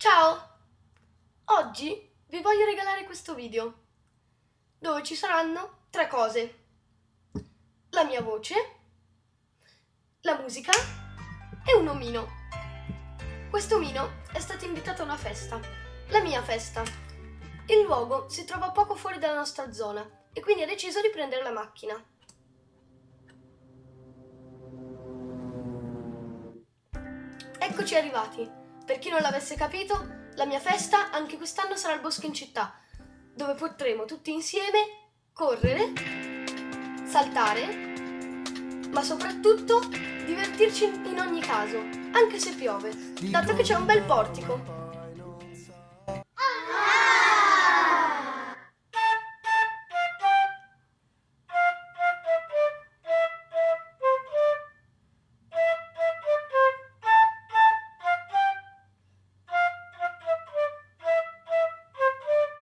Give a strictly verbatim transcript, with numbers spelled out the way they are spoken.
Ciao! Oggi vi voglio regalare questo video dove ci saranno tre cose: la mia voce, la musica e un omino. Questo omino è stato invitato a una festa, la mia festa. Il luogo si trova poco fuori dalla nostra zona e quindi ha deciso di prendere la macchina. Eccoci arrivati. Per chi non l'avesse capito, la mia festa anche quest'anno sarà al Bosco in Città, dove potremo tutti insieme correre, saltare, ma soprattutto divertirci in ogni caso, anche se piove, dato che c'è un bel portico.